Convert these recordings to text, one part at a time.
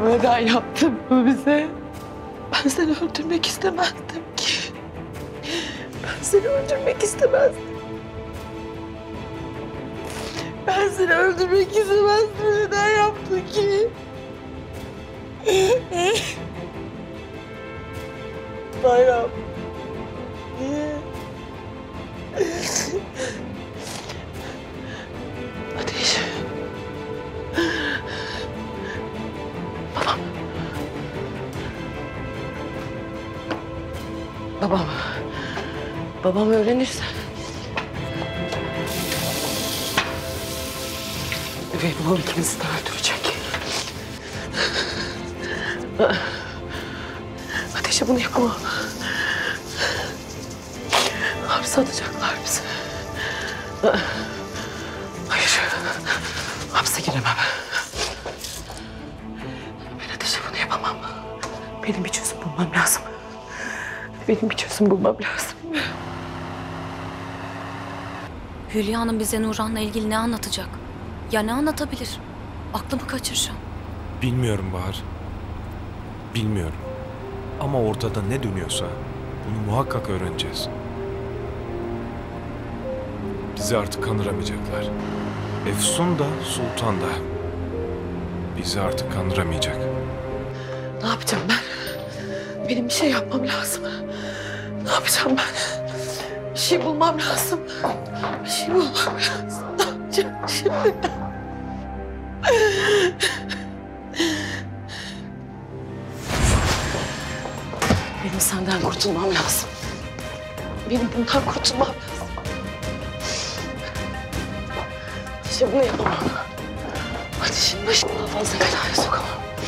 Neden yaptın bunu bize? Ben seni öldürmek istemezdim ki. Ben seni öldürmek istemezdim. Ben seni öldürmek istemezdim. Neden yaptın ki? Bayram. Niye? Ateş. Babam. Babam. Babam öğrenirse. Ve babam ikimizi de öldürecek. Ateşe bunu yapamam. Hapse atacaklar bizi. Hayır. Hapse giremem. Ben Ateşe bunu yapamam. Benim bir çözüm bulmam lazım. Benim bir çözüm bulmam lazım. Hülya Hanım bize Nurhan'la ilgili ne anlatacak? Ya ne anlatabilir? Aklımı kaçıracağım. Bilmiyorum Bahar. Bilmiyorum. Ama ortada ne dönüyorsa bunu muhakkak öğreneceğiz. Bizi artık kandıramayacaklar. Efsun da Sultan da. Bizi artık kandıramayacak. Ne yapacağım ben? Benim bir şey yapmam lazım. Ne yapacağım ben? Bir şey bulmam lazım. Bir şey bulmam lazım. Ne yapacağım şimdi? Benim senden kurtulmam lazım. Benim bundan kurtulmam lazım. İşte bunu yapamam. Ateşin başını daha fazla belaya sokamam.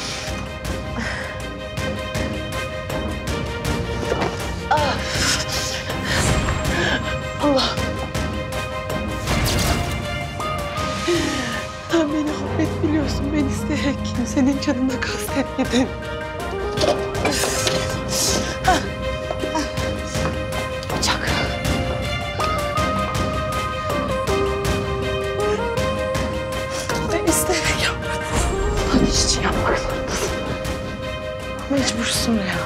Allah. Sen beni affet, biliyorsun, ben isteyerek kimsenin canına kastetmedim. Bıçak. Ben isteyerek yapmadım. Ateş için yapmak zorundasın. Mecbursun ya.